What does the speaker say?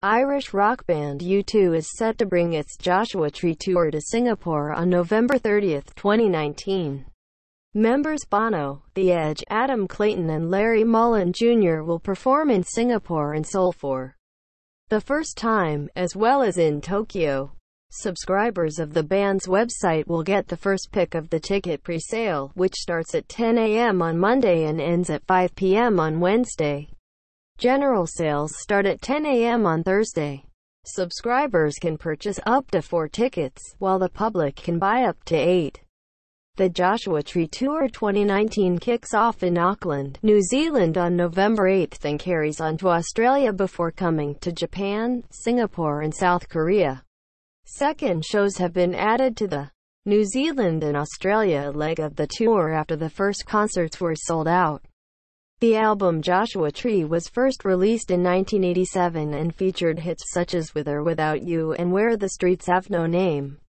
Irish rock band U2 is set to bring its Joshua Tree tour to Singapore on November 30, 2019. Members Bono, The Edge, Adam Clayton and Larry Mullen Jr. will perform in Singapore and Seoul for the first time, as well as in Tokyo. Subscribers of the band's website will get the first pick of the ticket pre-sale, which starts at 10 a.m. on Monday and ends at 5 p.m. on Wednesday. General sales start at 10 a.m. on Thursday. Subscribers can purchase up to 4 tickets, while the public can buy up to 8. The Joshua Tree Tour 2019 kicks off in Auckland, New Zealand on November 8 and carries on to Australia before coming to Japan, Singapore and South Korea. Second shows have been added to the New Zealand and Australia leg of the tour after the first concerts were sold out. The album Joshua Tree was first released in 1987 and featured hits such as With or Without You and Where the Streets Have No Name.